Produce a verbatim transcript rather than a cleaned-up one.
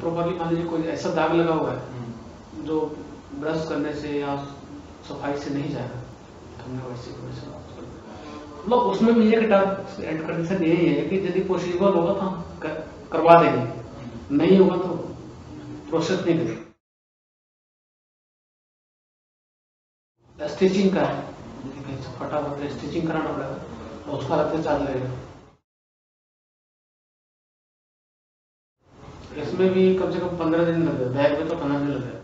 Properly मान लीजिए कोई ऐसा दाग लगा हुआ है जो ब्रश करने से या सफाई से नहीं जाएगा, हमने वैसे वैसे मतलब उसमें भी एक एड कंडीशन यही है कि यदि पॉसिबल होगा तो हम कर, करवा देंगे, नहीं होगा तो प्रोसेस नहीं करेंगे। स्टिचिंग का है, फटाफट स्टिचिंग कराना पड़ेगा तो उसका अलग चार्ज लगेगा। इसमें भी कम से कम पंद्रह दिन लगे, बैग में तो पंद्रह दिन लगे।